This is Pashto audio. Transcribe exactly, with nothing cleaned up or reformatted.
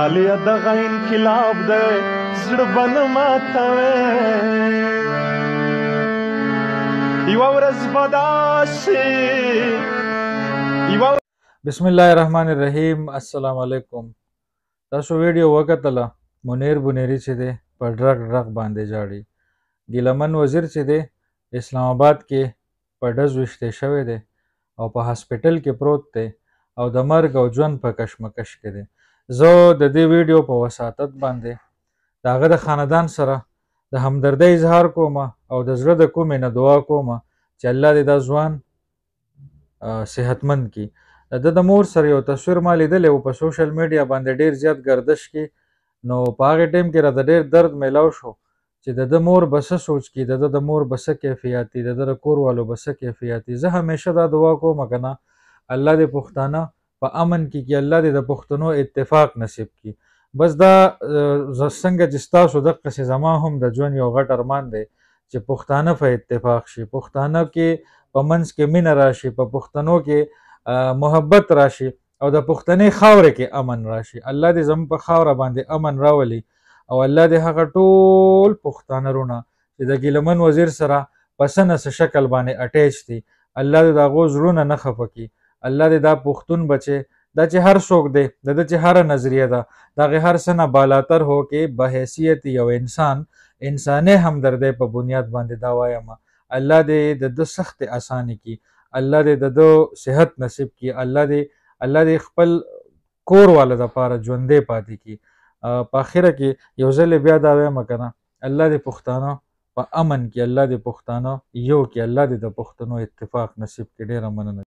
مطالعه دغه انقلاب دی زړه به نه ماتوې یوه ورځ به داسې یوه بسم الله الرحمن الرحیم. السلام علیکم. تاسو ویډیو وکتله منیر بونیری چې دی په ډرګ ډرګ باندې جاړي. ګیلمن وزیر چې دی اسلام آباد کې په ډز ویشتی شوی دی او په هاسپټل کې پروت دی او د مرګ او ژوند په کشمکش کې دی. زه د دې ویډیو په وساطت باندې د هغه د خاندان سره د همدردۍ اظهار کوم او د زړه د کومې نه دعا کوم چې الله دې دا ځوان صحتمند کړي. د ده د مور سره یو تصویر ما لیدلی و په سوشل میډیا باندې ډېر زیات ګردش کې، نو په هغې ټایم کې راته ډېر درد میلاو شو چې د ده مور به څه سوچ کړي، د ده د مور به څه کیفیات دي، د ده د کور والو به څه کیفیات دي. زه همیشه دا دعا کوم که نه الله دې پښتانه په امن کې کړي، الله دې د پښتنو اتفاق نصیب کړي. بس دا څنګه چې ستاسو دقسې زما هم د ژوند یو غټ ارمان دی چې پښتانه په اتفاق شي، پښتانه کې په منځ کې مینه راشي، په پښتنو کې محبت راشي او د پښتنې خاورې کې امن راشي. الله دې زموږ په خاوره باندې امن راولي او الله دې هغه ټول پښتانه رونه چې د ګیلمن وزیر سره په څه نه څه شکل باندې اټیچ دي، الله دې د هغو زړونه نه خفه کړي. الله دې دا پښتون بچی دا چې هر څوک دی د ده چې هره نظریه ده د هغې هر څه نه بالاتر هو کې بحیثیت یو انسان انساني همدردۍ په بنیاد باندې دا وایم الله دې د ده سختې اسانې کړي، الله دې د ده صحت نصیب کړي، الله دې الله دې خپل کور والا دپاره ژوندی پاتې کړي. په اخره کې یو ځل بیا دا وایم که نه الله دې پښتانه په امن کې، الله دې پښتانه یو کې، الله دې د پښتنو اتفاق نصیب کړي. ډېره مننه.